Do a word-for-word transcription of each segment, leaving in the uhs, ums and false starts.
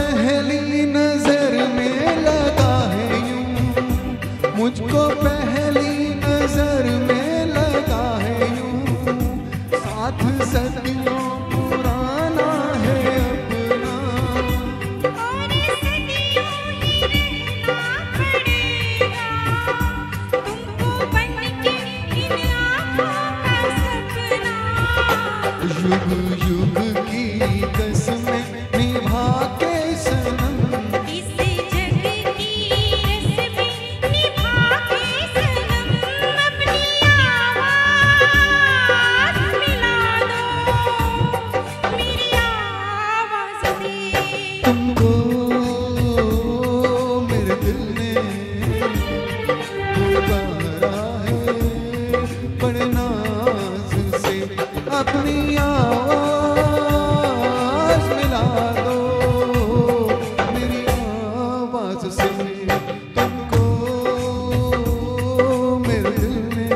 पहली नजर में लगा है यूं, मुझको पहली नजर में लगा है यूं, साथ सदियों पुराना है अपना, और सदियों ही रहना पड़ेगा तुमको बन के इन आँखों का सपना। युग युग की कसमें निभा के सनम, इस जग की रस्में निभा के सनम, अपनी आवाज़ मिला दो मेरी आवाज़ से। तुमको मेरे दिल ने पुकारा है बड़े नाज से, अपनी आवाज़ मिला दो मेरी आवाज़ से। तुमको मेरे दिल ने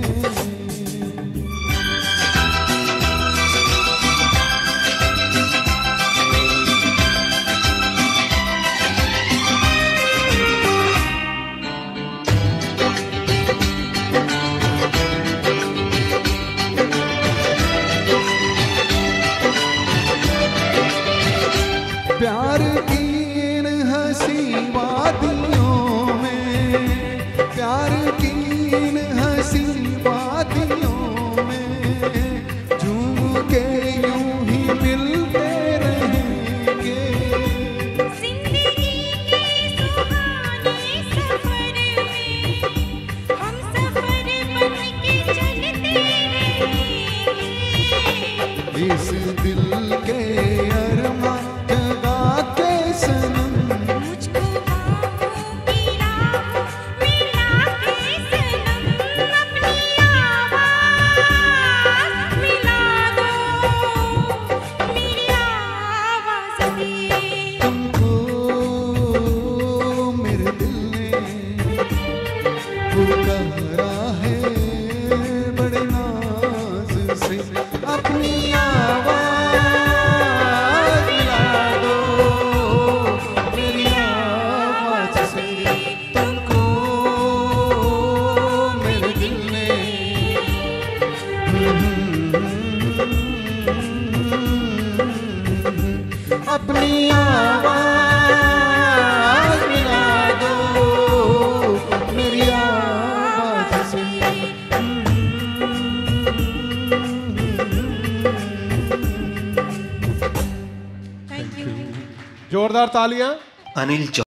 प्यार की इन हंसी वादियों में, प्यार की इन हंसी वादियों में, झूम के यूं ही मिलते रहेंगे, जिंदगी के सुहाने सफर में हम सफर बन के चलते रहेंगे, इस दिल के अरमां जगा के सनम, मुझको बाहों की राहों में लाके सनम, अपनी आवाज़ मिला दो मेरी आवाज़ से। तुमको मेरे दिल ने पुकारा है बड़े नाज से, अपनी आवाज़ मिला दो मेरी आवाज़ से। तुमको मेरे दिल ने अपनी आवाज़ मिला दो मेरी आवाज़ से। Thank you. जोरदार तालियां। अनिल